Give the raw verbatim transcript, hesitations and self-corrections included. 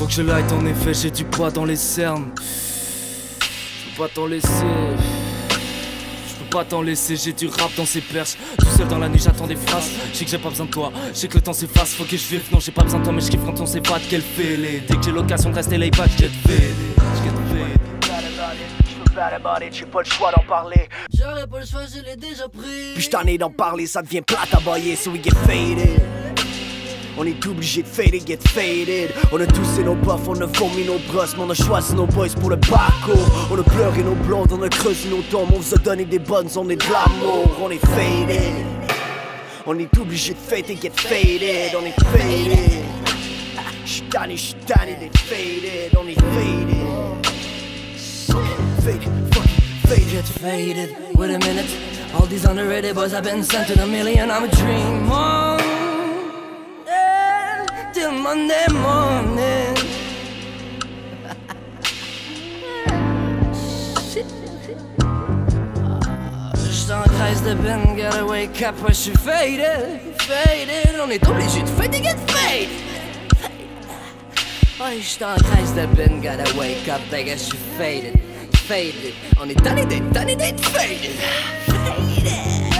que je light, en effet, j'ai du poids dans les cernes. Je peux pas t'en laisser. Je peux pas t'en laisser, j'ai du rap dans ces perches. Tout seul dans la nuit, j'attends des phrases. Je sais que j'ai pas besoin de toi, je sais que le temps s'efface. Faut que je vive, non j'ai pas besoin de toi, mais je kiffe quand on s'évade. Quelle fêlée, dès que j'ai l'occasion de rester lay back, je get fêlé. Je get fêlé. J'ai pas le choix d'en parler. J'aurais pas le choix, je l'ai déjà pris. Puis j't'en ai d'en parler, ça devient plate à bailler, so we get faded. On est obligé de fader, get faded. On a toussé nos puffs, on a vomi nos brosses, mais on a choisi nos boys pour le parcours. On a pleuré nos blondes, on a creusé nos tombes, on vous a donné des bonnes, on est de l'amour, on est faded. On est obligé de fader, get faded, on est faded. J'suis tanné, j'suis tanné d'être faded, on est faded. Faded, fucking faded. Get faded, wait a minute. All these underrated boys have been sent to the million. I'm a dream on, yeah, till Monday morning. J'suis en crise de Ben, gotta wake up, ouais, j'suis faded, faded. On est obligé de fader, get faded. Ouais, j'suis en crise de Ben, gotta wake up, I guess j'suis faded. Faded. On est tanné d'être, tanné d'être faded. Faded.